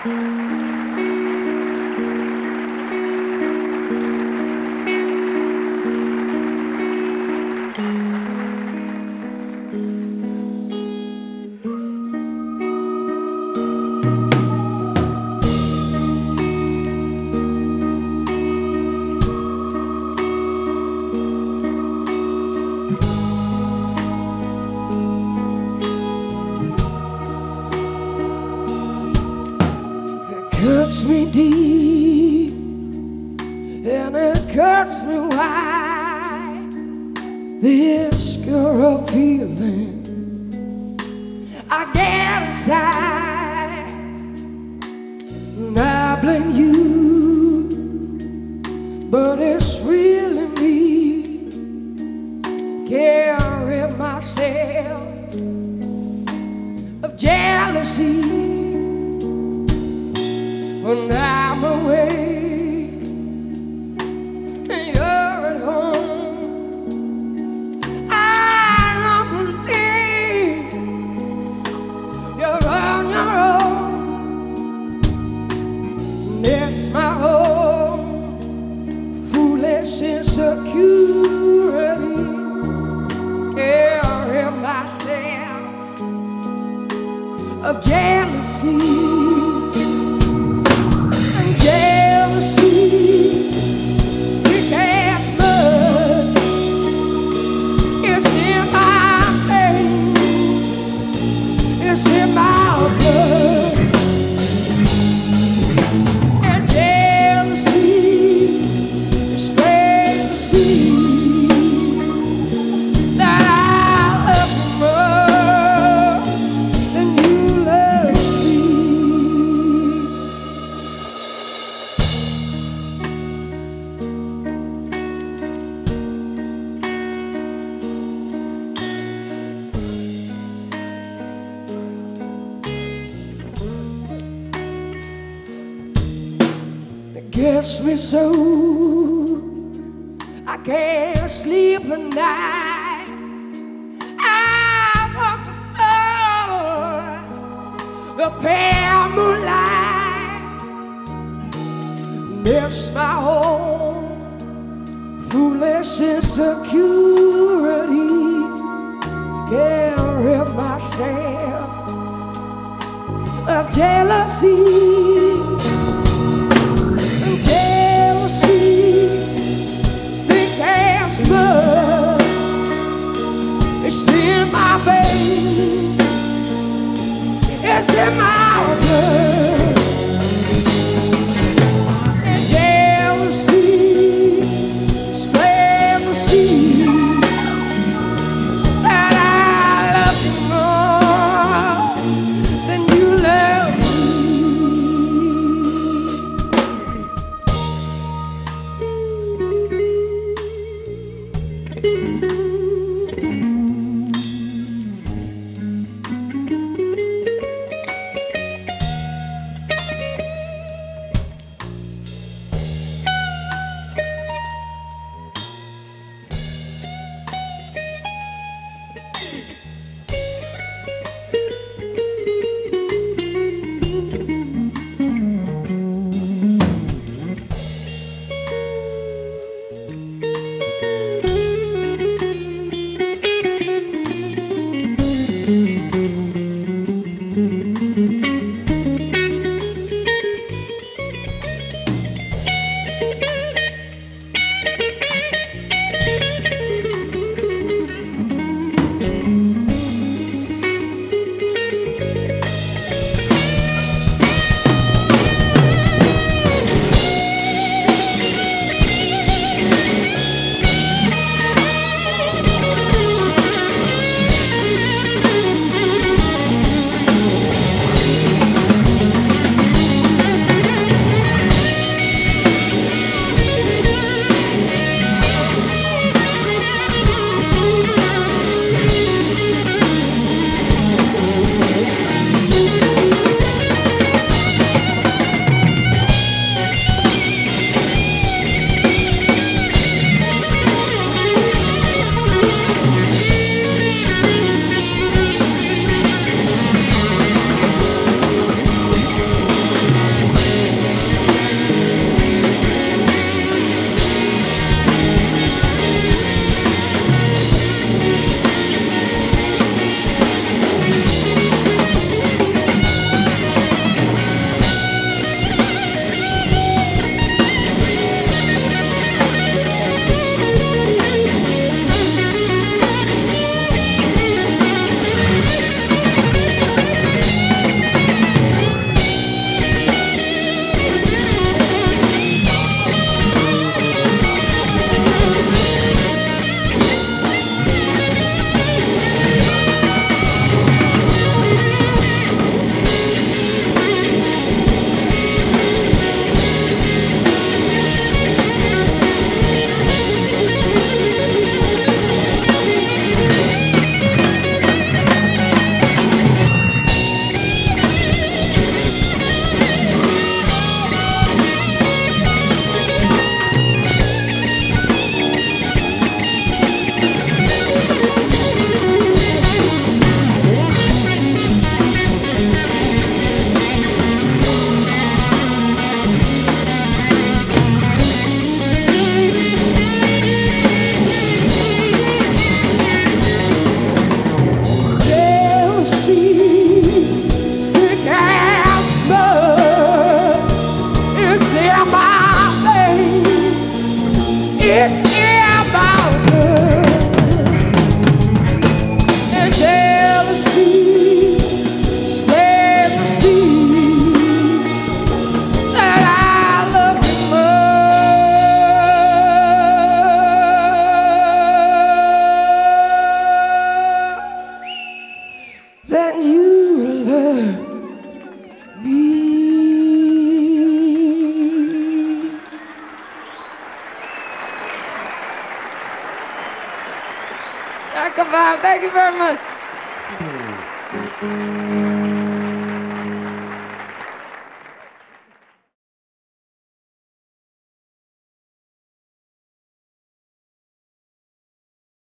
Cuts me deep and it cuts me wide. This girl feeling I get inside, and I blame you, but it's really me. Carry myself of jealousy. When I'm awake and you're at home, I don't believe you're on your own. It's my own foolish insecurity. Carry myself of jealousy. Gets me so I can't sleep at night. I walk the floor, the pale moonlight. Miss my own foolish insecurity. Carry myself of jealousy. It's in my blood, and jealousy spread the seed that I love you more than you love Jacob Val, thank you very much.